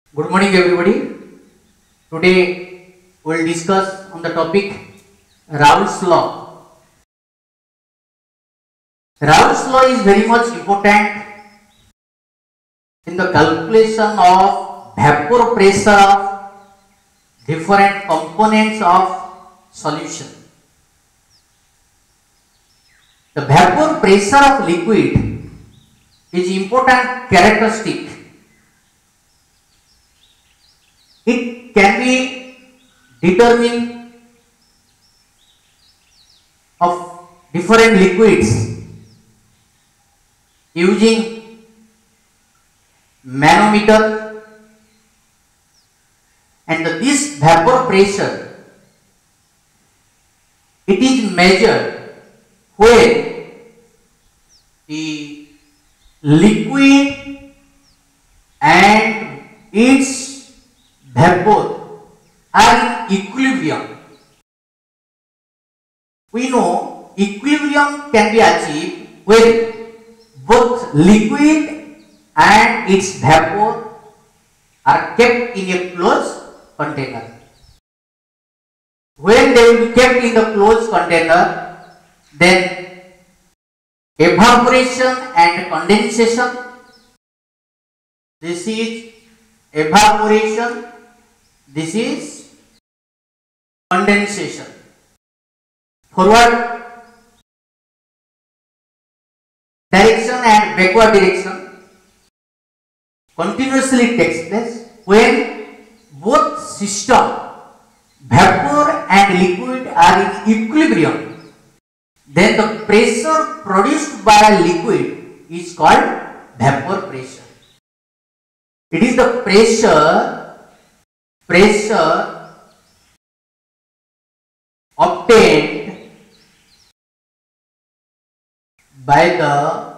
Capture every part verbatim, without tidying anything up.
Good morning, everybody. Today we will discuss on the topic Raoult's law. Raoult's law is very much important in the calculation of vapor pressure of different components of solution. The vapor pressure of liquid is important characteristic. It can be determined of different liquids using manometer, and this vapor pressure, it is measured when the liquid and its vapor are in equilibrium. We know equilibrium can be achieved when both liquid and its vapor are kept in a closed container. When they will be kept in the closed container, then evaporation and condensation, this is evaporation, this is condensation. Forward direction and backward direction continuously takes place when both system, vapor and liquid, are in equilibrium. Then the pressure produced by a liquid is called vapor pressure. It is the pressure pressure obtained by the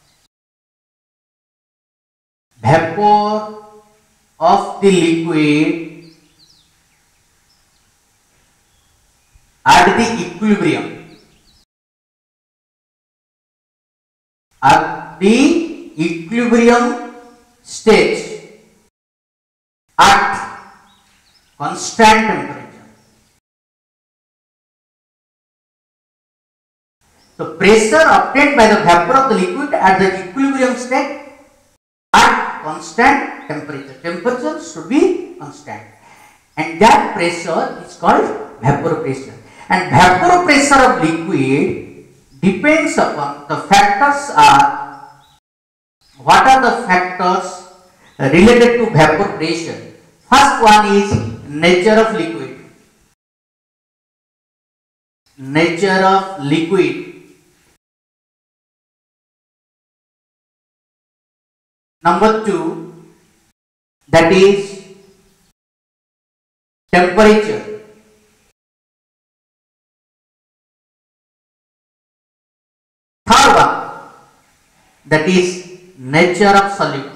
vapor of the liquid at the equilibrium. At the equilibrium stage, at constant temperature. The pressure obtained by the vapor of the liquid at the equilibrium state at constant temperature. Temperature should be constant, and that pressure is called vapor pressure. And vapor pressure of liquid depends upon the factors are, what are the factors related to vapor pressure? First one is nature of liquid. Nature of liquid. Number two, that is temperature. Third one, that is nature of solute.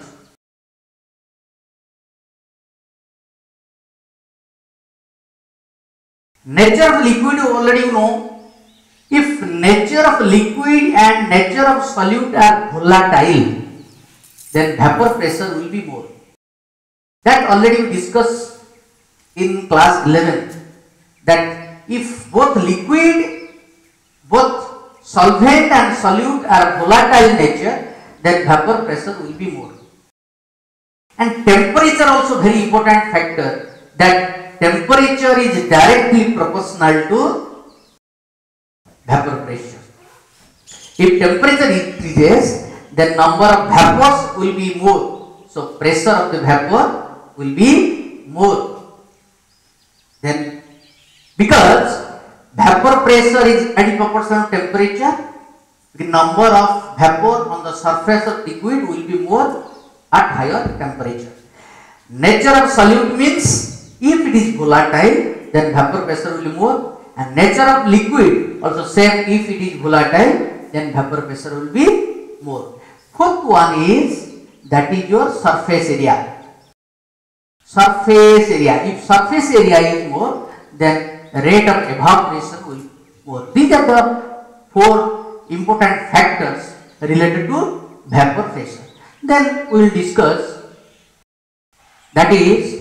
Nature of liquid already you know. If nature of liquid and nature of solute are volatile, then vapor pressure will be more. That already we discussed in class eleven, that if both liquid, both solvent and solute are volatile nature, then vapor pressure will be more. And temperature also very important factor, that temperature is directly proportional to vapor pressure. If temperature increases, then number of vapors will be more. So pressure of the vapor will be more. Then because vapor pressure is at proportional to temperature, the number of vapor on the surface of liquid will be more at higher temperature. Nature of solute means if it is volatile, then vapor pressure will be more, and nature of liquid also same, if it is volatile, then vapor pressure will be more. Fourth one is, that is your surface area. Surface area. If surface area is more, then rate of evaporation will be more. These are the four important factors related to vapor pressure. Then we will discuss that is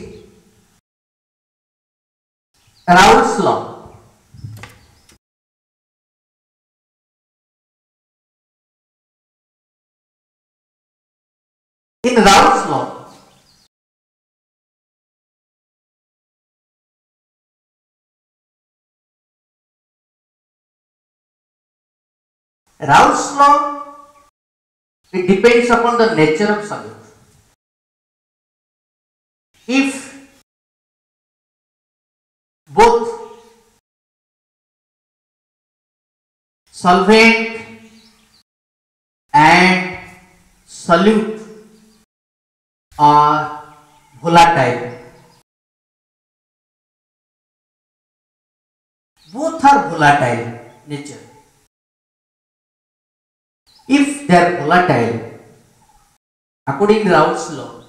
Raoult's law. In Raoult's law, Raoult's law, it depends upon the nature of solute. If both solvent and solute are volatile, both are volatile nature. If they are volatile, according to Raoult's law,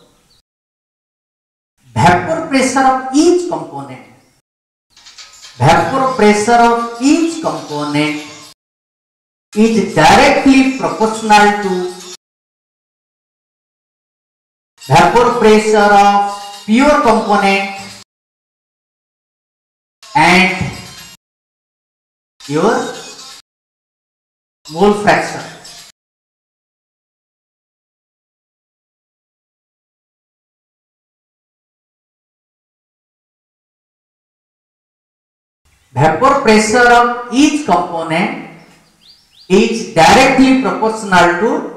vapor pressure of each component, vapor pressure of each component is directly proportional to vapor pressure of pure component and your mole fraction. Vapor pressure of each component is directly proportional to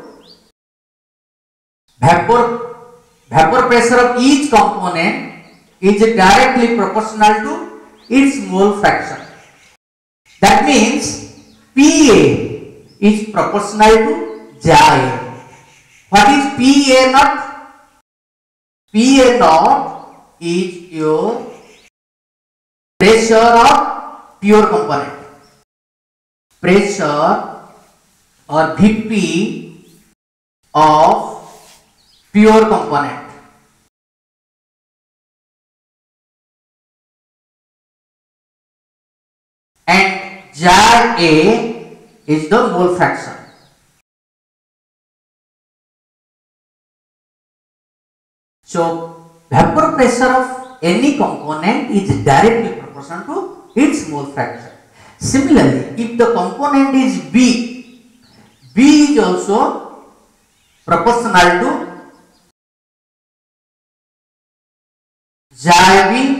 vapor vapor pressure of each component is directly proportional to its mole fraction. That means P A is proportional to J A. What is P A naught? P A naught is your pressure of pure component. Pressure or V P of pure component. And J A is the mole fraction. So vapor pressure of any component is directly proportional to its mole fraction. Similarly, if the component is B, B is also proportional to J B.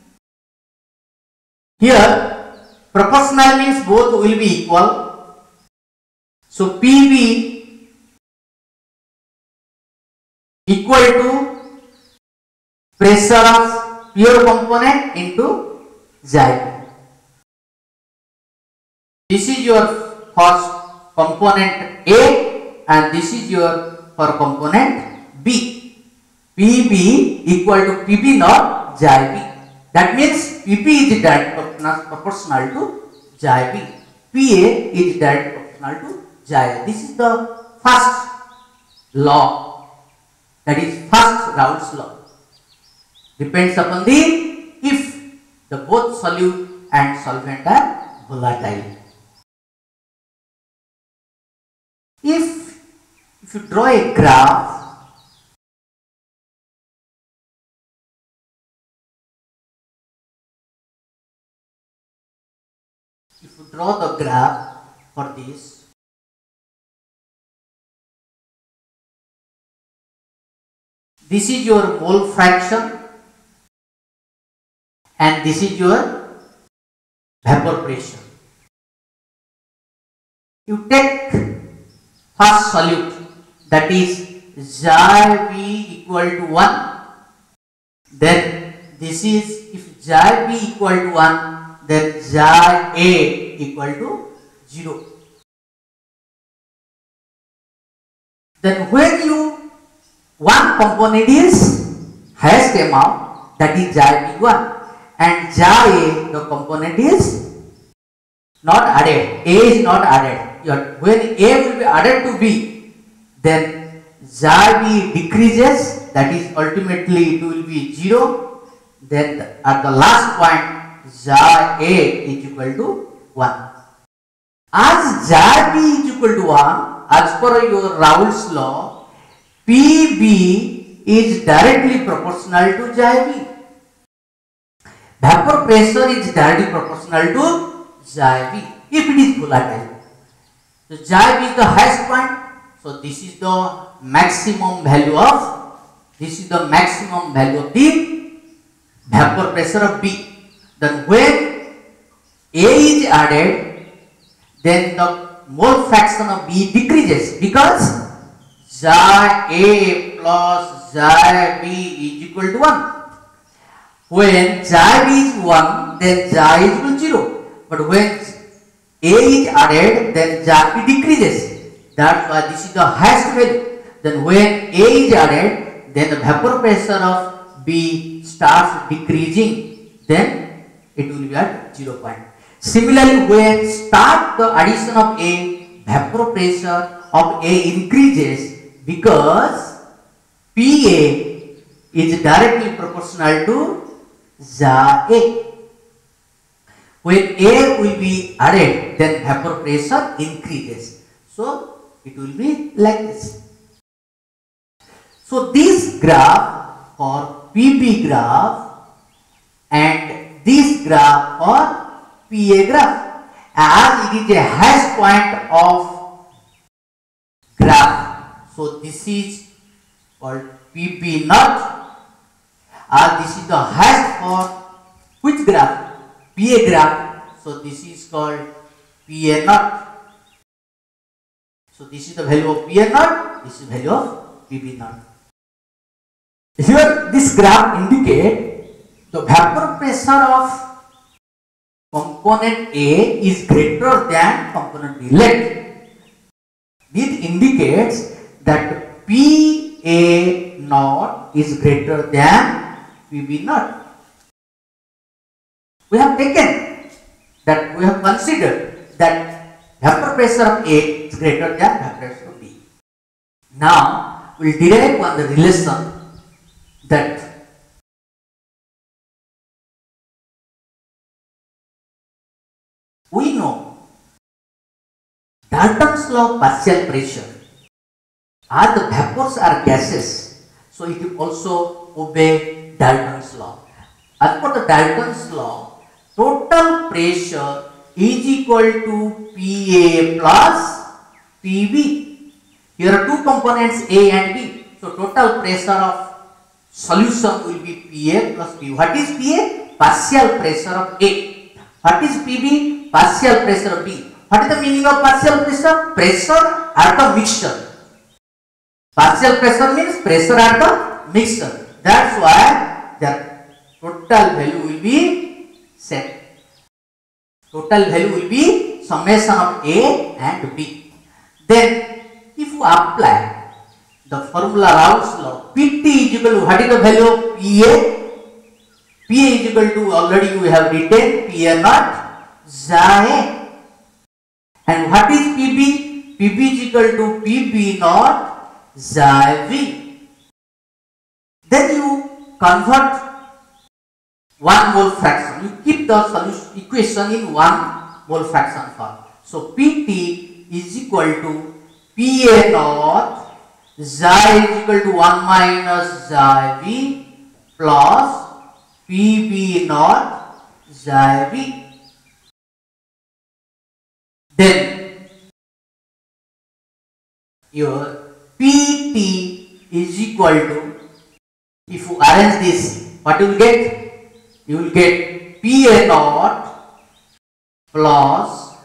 Here, proportional means both will be equal. So P B equal to pressure of pure component into J B. This is your first component A and this is your for component B. P B equal to P B naught J B. That means P P is direct proportional to J B. P A is direct proportional to J A. This is the first law, that is first Raoult's law. Depends upon the if the both solute and solvent are volatile. If if you draw a graph, if you draw the graph for this, this is your mole fraction and this is your vapor pressure. You take first solute, that is J B equal to one, then this is if J B equal to one, then J A equal to zero. Then when you one component is highest amount, that is J B one, and J A the component is not added, A is not added. Your, when A will be added to B, then J B decreases, that is ultimately it will be zero. Then at the last point J A is equal to one. As J B is equal to one, as per your Raoult's law, P B is directly proportional to xi v. Vapor pressure is directly proportional to xi v if it is volatile. So xi v is the highest point. So this is the maximum value of this is the maximum value of the vapor pressure of B. Then when A is added, then the mole fraction of B decreases because xi A plus xi B is equal to one. When xi B is one, then xi is equal to zero. But when A is added, then xi B decreases. That's why this is the highest value. Then when A is added, then the vapor pressure of B starts decreasing. Then it will be at zero point. Similarly, when start the addition of A, vapor pressure of A increases because P A is directly proportional to xi A. When A will be added, then vapor pressure increases. So it will be like this. So this graph for P B graph and this graph for P A graph, as it is a hash point of graph. So this is called P B naught, as this is the hash for which graph? P A graph. So this is called P A naught. So this is the value of P A naught, this is the value of P B naught. Here this graph indicate the vapor pressure of component A is greater than component B. Let this indicates that P A naught is greater than P B naught. We have taken that we have considered that vapor pressure of A is greater than vapor pressure of B. Now we will derive on the relation that we know Dalton's law of partial pressure. As the vapors are gases, so it will also obey Dalton's law. As per the Dalton's law, total pressure is equal to P A plus P B. Here are two components A and B. So total pressure of solution will be P A plus P B. What is P A? Partial pressure of A. What is P B? Partial pressure of B. What is the meaning of partial pressure? Pressure at the mixture. Partial pressure means pressure at the mixture. That's why the total value will be set. Total value will be summation of A and B. Then if you apply the formula Raoult's law, P T is equal to, what is the value of P A? P A is equal to, already we have written P A naught xi A. And what is P B? P B is equal to P B naught xi V. Then you convert one mole fraction. You keep the solution equation in one mole fraction form. So P T is equal to P A naught xi is equal to one minus xi V plus P B naught xi V. Then your P T is equal to, if you arrange this, what you will get? You will get P A naught plus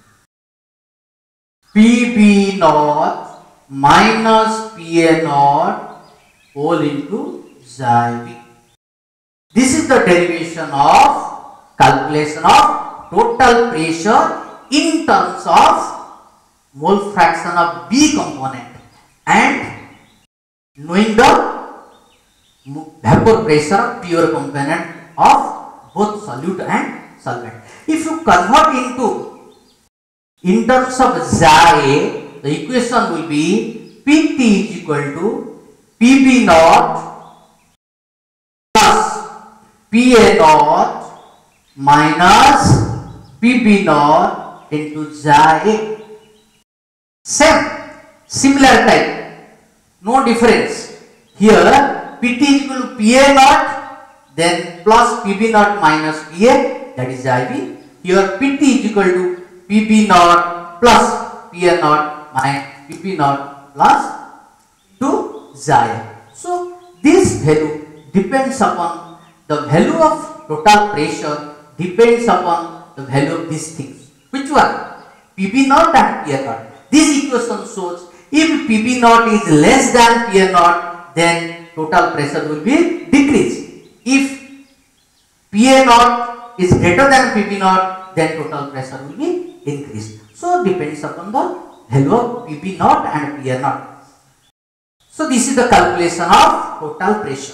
P B naught minus P A naught whole into xi V. This is the derivation of calculation of total pressure in terms of mole fraction of B component and knowing the vapor pressure of pure component of both solute and solvent. If you convert into in terms of xi A, the equation will be P T is equal to P B naught plus P A naught minus P B naught into xi A. Same, similar type, no difference. Here Pt is equal to Pa naught, then plus Pb naught minus Pa, that is I V. Here Pt is equal to Pb naught plus Pa naught minus Pp naught plus to xi. So this value depends upon the value of total pressure, depends upon the value of these things. Which one? Pb naught and Pa naught. This equation shows if Pb naught is less than Pa naught, then total pressure will be decreased. If Pa naught is greater than Pb naught, then total pressure will be increased. So depends upon the value of Pb naught and Pa naught. So this is the calculation of total pressure.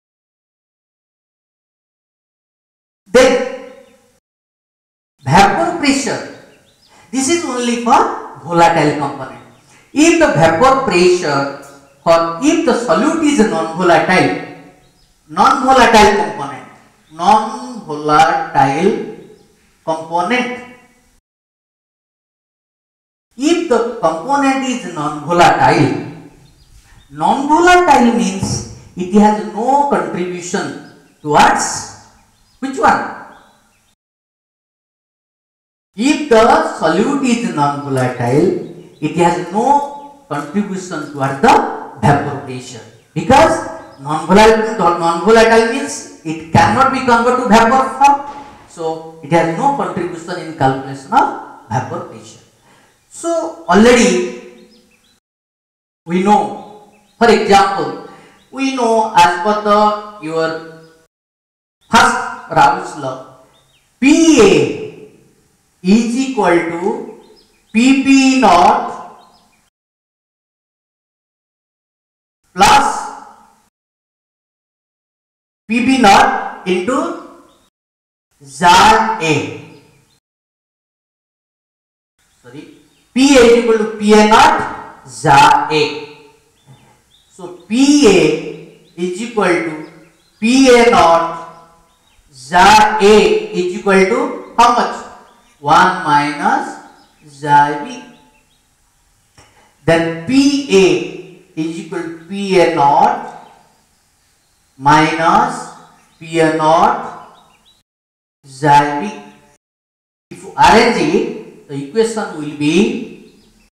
Then vapor pressure. This is only for volatile component. If the vapor pressure or if the solute is non-volatile, non-volatile component, non-volatile component. If the component is non-volatile, non-volatile means it has no contribution towards which one? If the solute is non-volatile, it has no contribution towards the vapor pressure, because non-volatile non-volatile means it cannot be converted to vapor form, so it has no contribution in calculation of vapor pressure. So already we know, for example, we know as per the your first Raoult's law, Pa is equal to Pb naught plus Pb naught into xi A. Sorry, Pa is equal to Pa naught xi A. So Pa is equal to Pa naught xi A is equal to how much? one minus xi V. Then Pa is equal to Pa naught minus Pa naught xi V. If you arrange it, the equation will be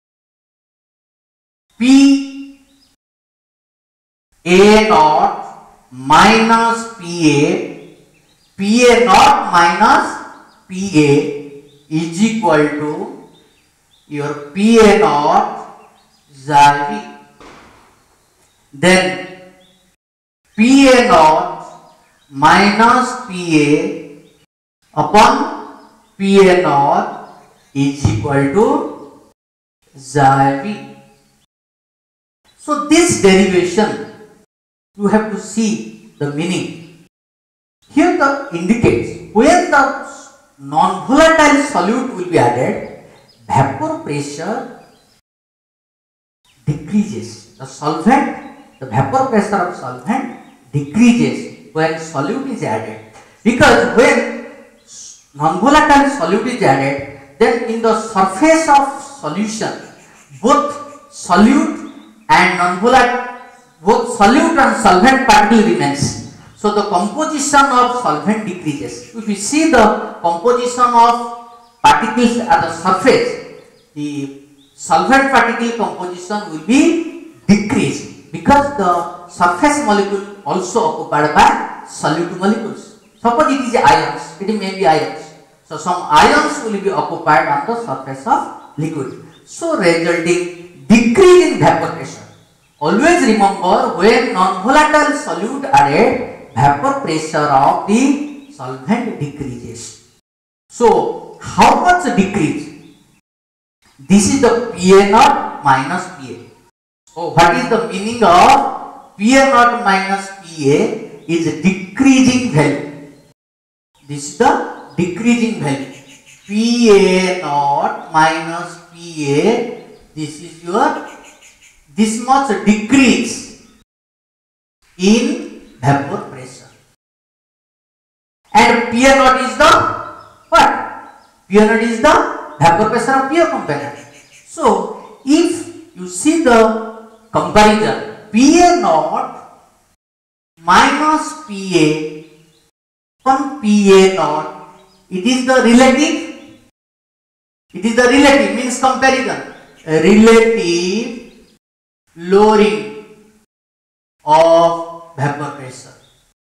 Pa naught minus Pa, Pa naught minus Pa is equal to your Pa naught xi V. Then Pa naught minus Pa upon Pa naught is equal to xi V. So this derivation you have to see the meaning. Here the indicates when the non-volatile solute will be added, vapor pressure decreases. The solvent, the vapor pressure of solvent decreases when solute is added, because when non-volatile solute is added, then in the surface of solution, both solute and non-volatile, both solute and solvent particle remains. So the composition of solvent decreases. If you see the composition of particles at the surface, the solvent particle composition will be decreased, because the surface molecule also occupied by solute molecules. Suppose it is ions, it may be ions. So some ions will be occupied on the surface of liquid. So resulting decrease in vapor pressure. Always remember, when non-volatile solute added, vapor pressure of the solvent decreases. So how much decrease? This is the Pa naught minus Pa. So what is the meaning of Pa naught minus Pa? Is a decreasing value. This is the decreasing value. Pa naught minus Pa. This is your this much decrease in vapor pressure. And Pa naught is the what? Pa naught is the vapor pressure of pure component. So if you see the comparison, Pa naught minus Pa upon Pa naught. It is the relative. It is the relative means comparison. Relative lowering of vapor pressure.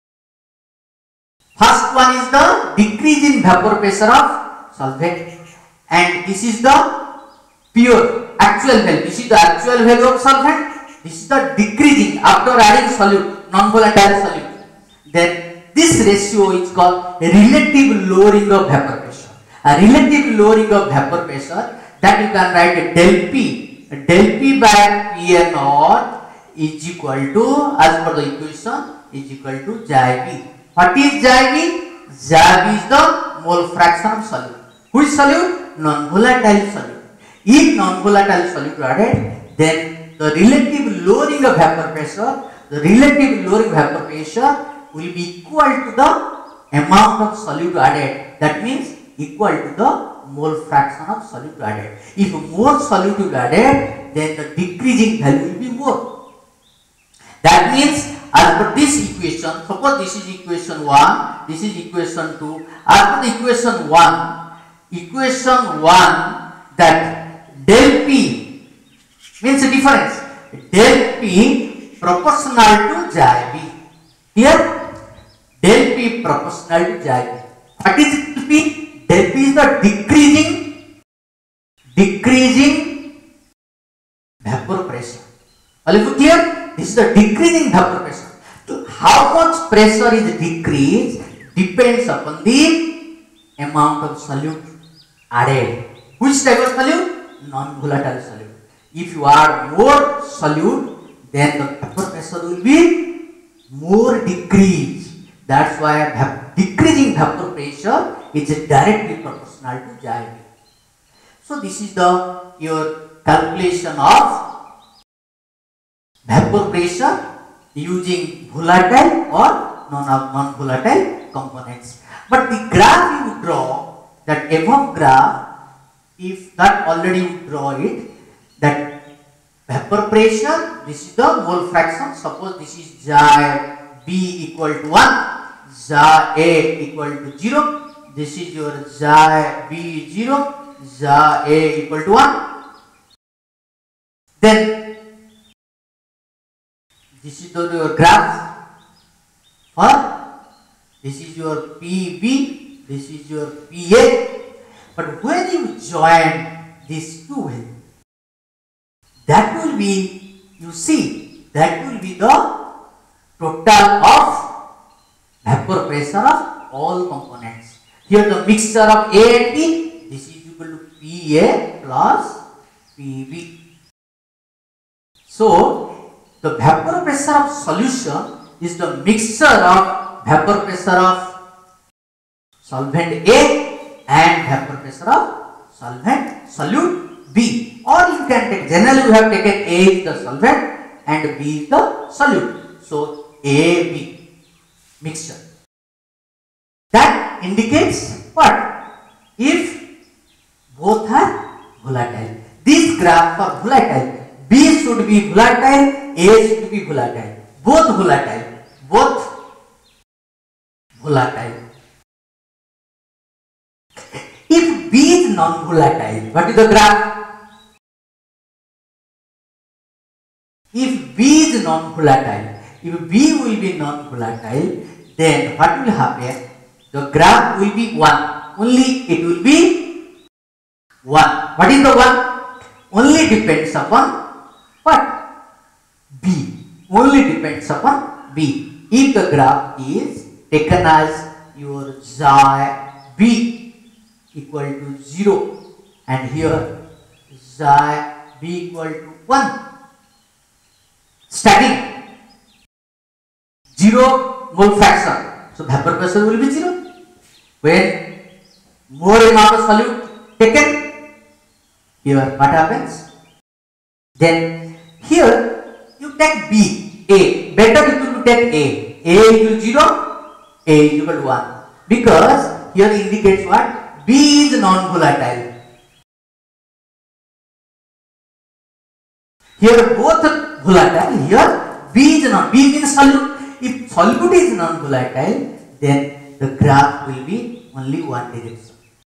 First one is the decrease in vapor pressure of solvent, and this is the pure actual value. This is the actual value of solvent. This is the decreasing after adding solute, non-volatile solute. Then this ratio is called relative lowering of vapor pressure. A relative lowering of vapor pressure, that you can write del P. Del P by Pa naught is equal to, as per the equation, is equal to Xi B. What is Xi B? Xi B is the mole fraction of solute. Which solute? Non-volatile solute. If non-volatile solute added, then the relative lowering of vapor pressure, the relative lowering of vapor pressure will be equal to the amount of solute added. That means equal to the mole fraction of solute added. If more solute is added, then the decreasing value will be more. That means as per this equation, suppose this is equation one, this is equation two. As per the equation one, equation one, that del P means the difference. Del P proportional to Xi B. Here, del P proportional to Xi B. What is del P? Del P is the decreasing, decreasing vapor pressure. Are you clear? This is the decreasing vapor pressure. So how much pressure is decreased depends upon the amount of solute added. Which type of solute? Non-volatile solute. If you add more solute, then the vapor pressure will be more decreased. That's why decreasing vapor pressure is directly proportional to Xi B. So this is the your calculation of vapor pressure using volatile or non-volatile components. But the graph you draw, that above graph, if that already you draw it, that vapor pressure, this is the mole fraction. Suppose this is Xi B equal to one, Xi A equal to zero. This is your Xi B zero, Xi A equal to one. Then this is the your graph for this is your P B, this is your P A. But when you join these two values, that will be, you see, that will be the total of vapor pressure of all components. Here the mixture of A and B, this is equal to P A plus P B. So the vapor pressure of solution is the mixture of vapor pressure of solvent A and vapor pressure of solvent solute B. Or you can take, generally we have taken A is the solvent and B is the solute. So A B mixture. That indicates what? If both are volatile. This graph for volatile, B should be volatile, A should be volatile. Both volatile. Both volatile. If B is non-volatile, what is the graph? If B is non-volatile, if B will be non-volatile, then what will happen? The graph will be one. Only it will be one. What is the one? Only depends upon what? B. Only depends upon B. If the graph is taken as your Xi B equal to zero and here Xi B equal to one, starting zero mole fraction. So vapor pressure will be zero. When more amount of solute taken, here what happens? Then here you take B, A. Better it will take A. A equal to zero, A is equal to one. Because here indicates what? B is non-volatile. Here both are volatile. Here B is not. B means solute. if solute is non-volatile, then the graph will be only one direction.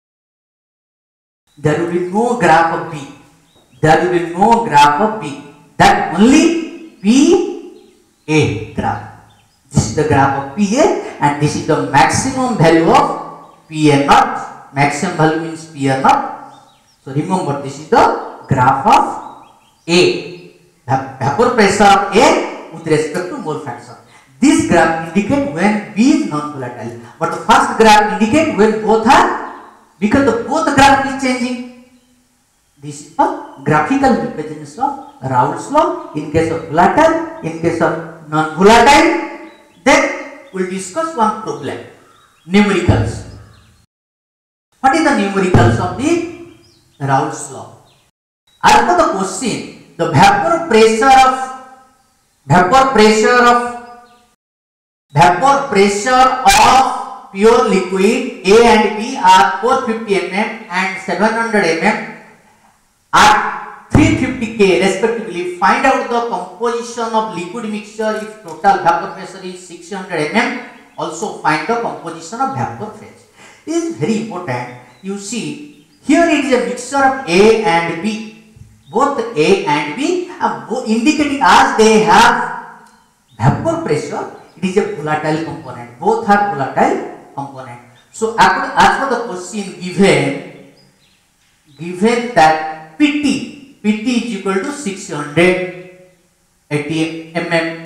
There will be no graph of B. There will be no graph of B. That only P A graph. This is the graph of P A, and this is the maximum value of P A naught. Maximum value means P A naught. So remember, this is the graph of A, vapor pressure of A with respect to mole fraction. This graph indicates when B is non-volatile, but the first graph indicates when both are, because the both graph is changing. This is a graphical representation of Raoult's law in case of volatile, in case of non-volatile. Then we will discuss one problem, numericals. What is the numericals of the Raoult's law? As per the question, the vapor pressure of vapor pressure of vapor pressure of pure liquid A and B are four hundred fifty millimeters and seven hundred millimeters at three hundred fifty K respectively. Find out the composition of liquid mixture if total vapor pressure is six hundred millimeters. Also find the composition of vapor phase. This is very important. You see, here it is a mixture of A and B. Both A and B are indicating as they have vapor pressure. It is a volatile component. Both are volatile component. So as per the question given, given that P T, P T is equal to six hundred eighty millimeters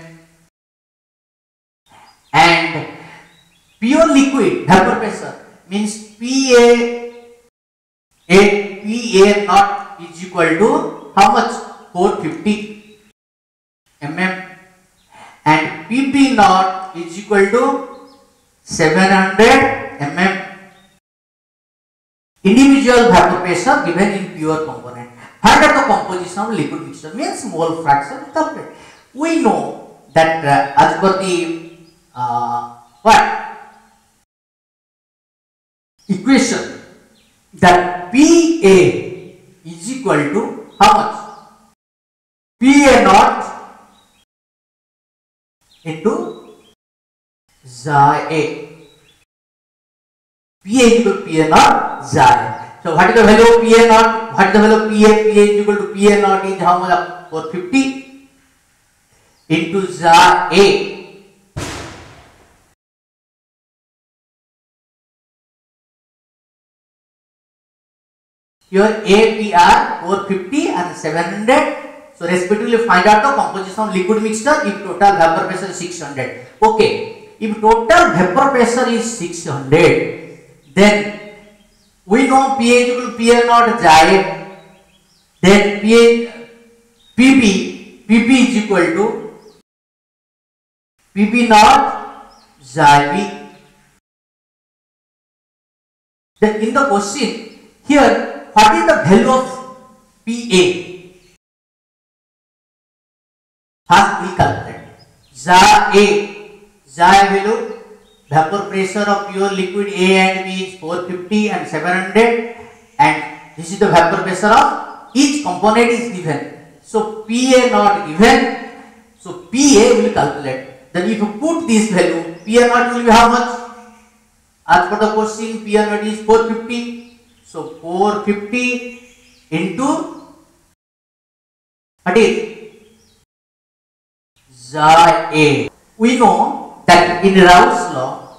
and pure liquid vapor pressure means P A, A P A naught is equal to how much? four hundred fifty millimeters and P B naught is equal to seven hundred millimeters. Individual vapor pressure given in pure component. Find out the composition of liquid mixture means mole fraction calculate. We know that uh, as per the uh, what equation, that P A is equal to how much? P A naught into xi A. P A is equal to P A naught xi A. So what is the value of P A naught? What is the value of P A? P A is equal to P A naught is how much? four hundred fifty into xi A. Here A, P are four hundred fifty and seven hundred. So respectively find out the composition of liquid mixture if total vapor pressure is six hundred. Okay, if total vapor pressure is six hundred, then we know P A is equal to P A naught xi A. Then P A, P B, P B is equal to P B naught xi B. Then in the question here, what is the value of P A? First we calculate xi A, xi value, vapor pressure of pure liquid A and B is four hundred fifty and seven hundred, and this is the vapor pressure of each component is given. So P A not given, so P A will calculate. Then if you put this value, P A naught will be how much? As per the question, P A naught is four hundred fifty. So four hundred fifty into what is xi A. We know that in Raoult's law,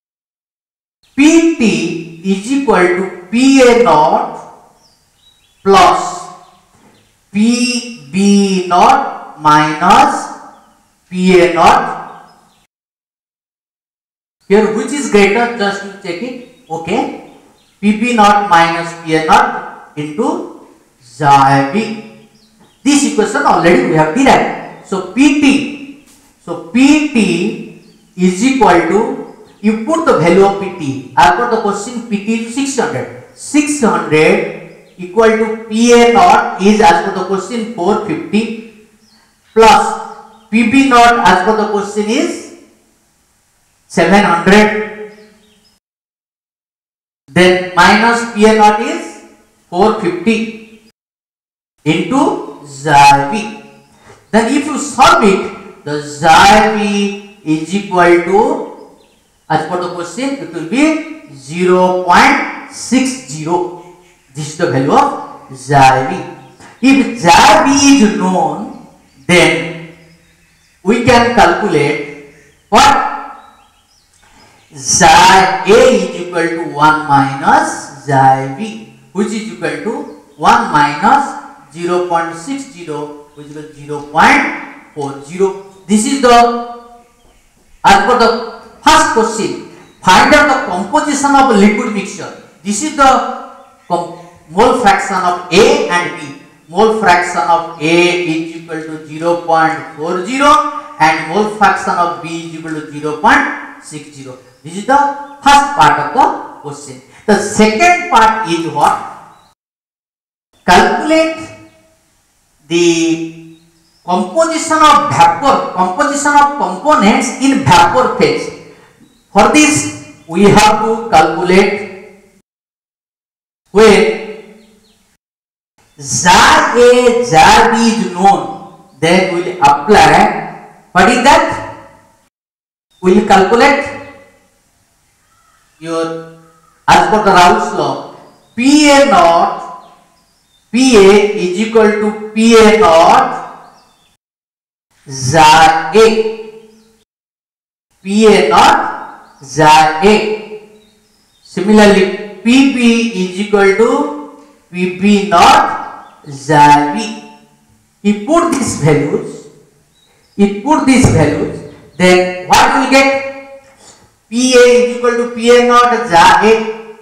P T is equal to P A naught plus P B naught minus P A naught. Here which is greater? Just to check it. Okay. P B naught minus P A naught into xi B. This equation already we have derived. So P T. So P T is equal to, you put the value of P T. As per the question, P T is six hundred. six hundred equal to P A naught is as per the question four hundred fifty plus P B naught as per the question is seven hundred. Then minus P A naught is four hundred fifty into xi B. Then if you solve it, the xi B is equal to, as per the question, it will be zero point six zero. This is the value of xi v. If xi v is known, then we can calculate what? Xi a is equal to one minus xi v, which is equal to one minus zero point six zero, which is zero point four zero. This is the, as per the first question, find out the composition of liquid mixture. This is the mole fraction of A and B. Mole fraction of A is equal to zero point four zero and mole fraction of B is equal to zero point six zero. This is the first part of the question. The second part is what? Calculate the composition of vapor, composition of components in vapor phase. For this, we have to calculate when xi a, xi b is known, then we will apply. What is that? We will calculate your, as per the Raoult's law, P A naught, P A is equal to P A naught xi a, P A naught xi a. Similarly, P B is equal to P B naught xi b. If put these values, if put these values, then what we will get? P A is equal to P A naught xi a.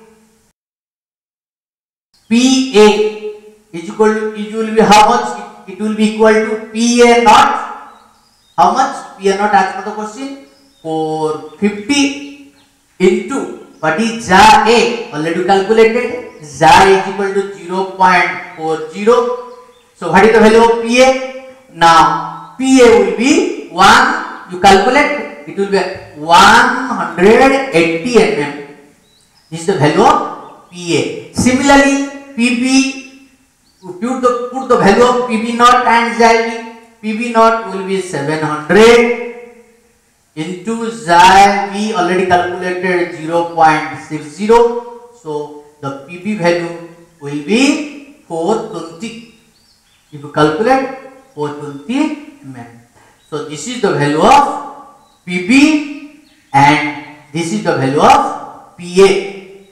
P A is equal to, it will be how much? It will be equal to P A naught. How much? P A naught as per the question? four fifty into, what is xi a? Already calculated. Xi is equal to zero point four zero. So what is the value of P A? Now P A will be one. You calculate, it will be one hundred eighty millimeters. This is the value of P A. Similarly, P B, put the, put the value of P B naught and xi v. P B naught will be seven hundred into xi v, already calculated zero point six zero. So the P B value will be four twenty. If you calculate four twenty millimeters. So this is the value of P B and this is the value of P A.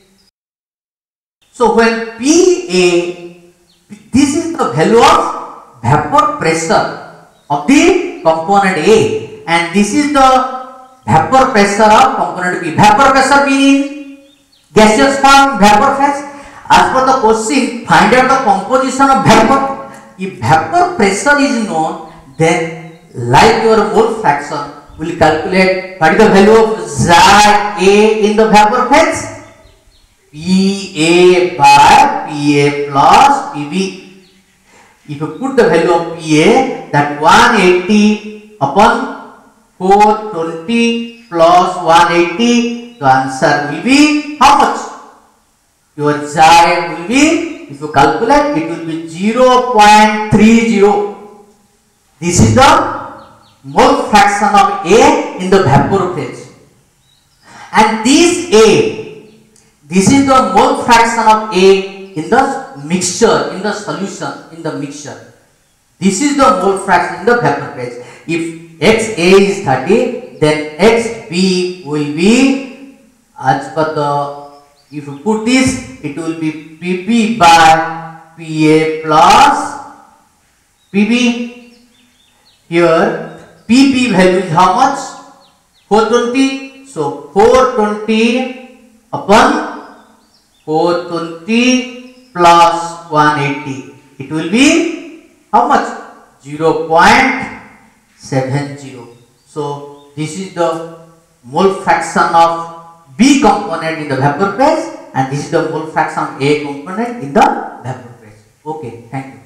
So when P A, this is the value of vapor pressure of the component A and this is the vapor pressure of component B. Vapor pressure meaning gaseous form, vapor phase. As per the question, find out the composition of vapor. If vapor pressure is known, then like your mole fraction, will calculate what is the value of xi a in the vapor phase? P A by P A plus P B. If you put the value of P A, that one hundred eighty upon four twenty plus one hundred eighty, the answer will be how much? Your xi will be, if you calculate, it will be zero point three zero. This is the mole fraction of A in the vapor phase. And this A, this is the mole fraction of A in the mixture, in the solution, in the mixture. This is the mole fraction in the vapor phase. If X A is thirty, then X B will be, as per the, if you put this, it will be P B by P A plus P B. Here P B value is how much? four twenty. So four twenty upon four twenty plus one hundred eighty. It will be how much? zero point seven zero. So this is the mole fraction of B component in the vapor phase and this is the mole fraction of A component in the vapor phase. Okay, thank you.